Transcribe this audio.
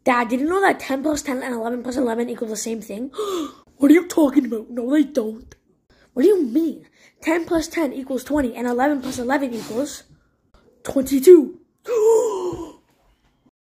Dad, did you know that 10 plus 10 and 11 plus 11 equal the same thing? What are you talking about? No, they don't. What do you mean? 10 plus 10 equals 20 and 11 plus 11 equals 22.